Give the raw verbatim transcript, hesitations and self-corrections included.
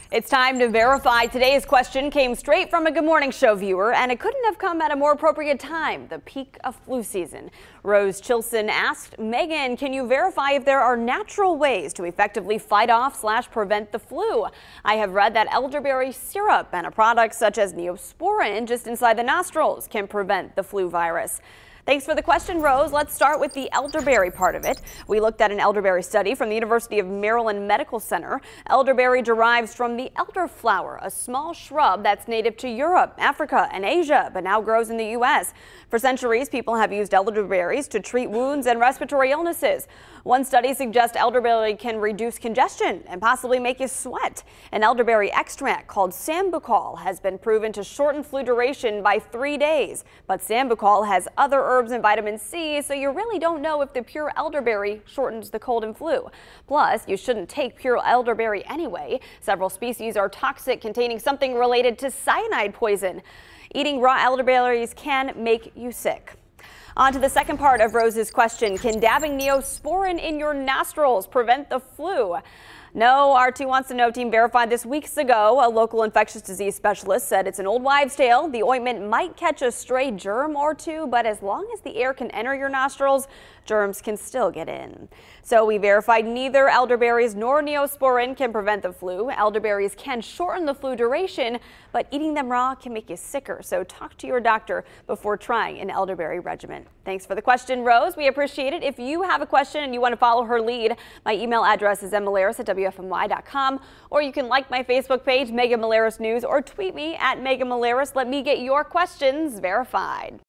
It's time to verify. Today's question came straight from a Good Morning Show viewer, and it couldn't have come at a more appropriate time, the peak of flu season. Rose Chilson asked, Megan, can you verify if there are natural ways to effectively fight off slash prevent the flu? I have read that elderberry syrup and a product such as Neosporin just inside the nostrils can prevent the flu virus. Thanks for the question, Rose. Let's start with the elderberry part of it. We looked at an elderberry study from the University of Maryland Medical Center. Elderberry derives from the elderflower, a small shrub that's native to Europe, Africa, and Asia, but now grows in the U S. For centuries, people have used elderberries to treat wounds and respiratory illnesses. One study suggests elderberry can reduce congestion and possibly make you sweat. An elderberry extract called Sambucol has been proven to shorten flu duration by three days. But Sambucol has other herbs and vitamin C, so you really don't know if the pure elderberry shortens the cold and flu. Plus, you shouldn't take pure elderberry anyway. Several species are toxic, containing something related to cyanide poison. Eating raw elderberries can make you sick. On to the second part of Rose's question. Can dabbing Neosporin in your nostrils prevent the flu? No, R two Wants to Know team verified this weeks ago. A local infectious disease specialist said it's an old wives' tale. The ointment might catch a stray germ or two, but as long as the air can enter your nostrils, germs can still get in. So we verified neither elderberries nor Neosporin can prevent the flu. Elderberries can shorten the flu duration, but eating them raw can make you sicker. So talk to your doctor before trying an elderberry regimen. Thanks for the question, Rose. We appreciate it. If you have a question and you want to follow her lead, my email address is m malaris at w f m y dot com, or you can like my Facebook page, Megan Malaris News, or tweet me at Megan Malaris. Let me get your questions verified.